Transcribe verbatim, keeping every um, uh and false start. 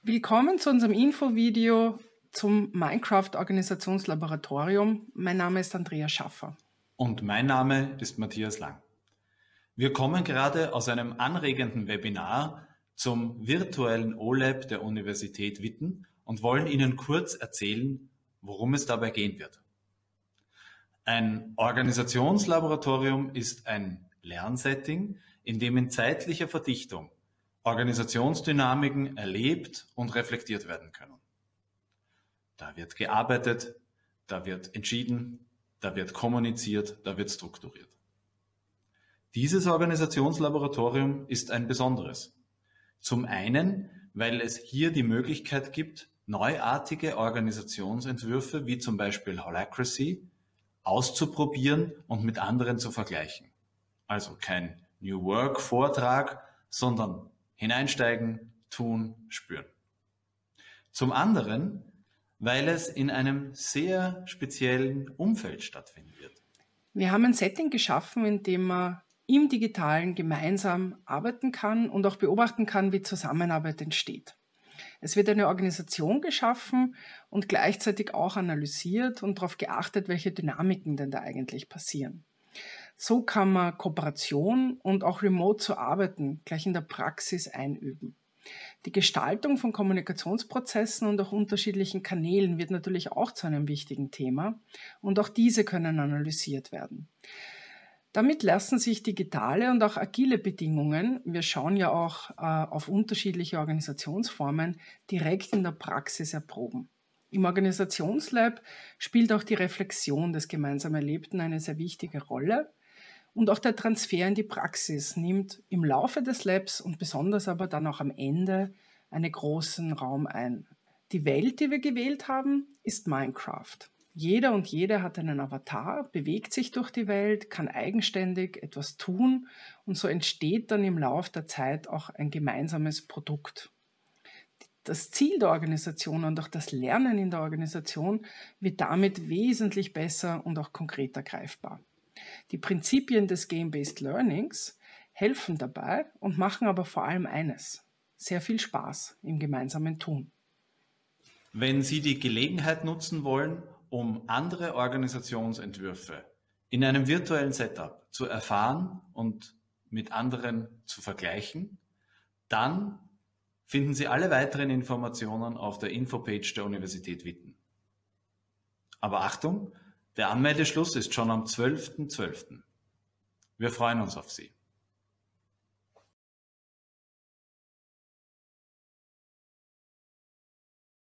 Willkommen zu unserem Infovideo zum Minecraft-Organisationslaboratorium. Mein Name ist Andrea Schaffer. Und mein Name ist Matthias Lang. Wir kommen gerade aus einem anregenden Webinar zum virtuellen O-Lab der Universität Witten und wollen Ihnen kurz erzählen, worum es dabei gehen wird. Ein Organisationslaboratorium ist ein Lernsetting, in dem in zeitlicher Verdichtung Organisationsdynamiken erlebt und reflektiert werden können. Da wird gearbeitet, da wird entschieden, da wird kommuniziert, da wird strukturiert. Dieses Organisationslaboratorium ist ein besonderes. Zum einen, weil es hier die Möglichkeit gibt, neuartige Organisationsentwürfe wie zum Beispiel Holacracy auszuprobieren und mit anderen zu vergleichen. Also kein New Work Vortrag, sondern hineinsteigen, tun, spüren. Zum anderen, weil es in einem sehr speziellen Umfeld stattfinden wird. Wir haben ein Setting geschaffen, in dem man im Digitalen gemeinsam arbeiten kann und auch beobachten kann, wie Zusammenarbeit entsteht. Es wird eine Organisation geschaffen und gleichzeitig auch analysiert und darauf geachtet, welche Dynamiken denn da eigentlich passieren. So kann man Kooperation und auch remote zu arbeiten gleich in der Praxis einüben. Die Gestaltung von Kommunikationsprozessen und auch unterschiedlichen Kanälen wird natürlich auch zu einem wichtigen Thema und auch diese können analysiert werden. Damit lassen sich digitale und auch agile Bedingungen, wir schauen ja auch äh, auf unterschiedliche Organisationsformen, direkt in der Praxis erproben. Im Organisationslab spielt auch die Reflexion des gemeinsam Erlebten eine sehr wichtige Rolle. Und auch der Transfer in die Praxis nimmt im Laufe des Labs und besonders aber dann auch am Ende einen großen Raum ein. Die Welt, die wir gewählt haben, ist Minecraft. Jeder und jede hat einen Avatar, bewegt sich durch die Welt, kann eigenständig etwas tun und so entsteht dann im Laufe der Zeit auch ein gemeinsames Produkt. Das Ziel der Organisation und auch das Lernen in der Organisation wird damit wesentlich besser und auch konkreter greifbar. Die Prinzipien des Game-Based Learnings helfen dabei und machen aber vor allem eines: sehr viel Spaß im gemeinsamen Tun. Wenn Sie die Gelegenheit nutzen wollen, um andere Organisationsentwürfe in einem virtuellen Setup zu erfahren und mit anderen zu vergleichen, dann finden Sie alle weiteren Informationen auf der Infopage der Universität Witten. Aber Achtung! Der Anmeldeschluss ist schon am zwölften zwölften Wir freuen uns auf Sie.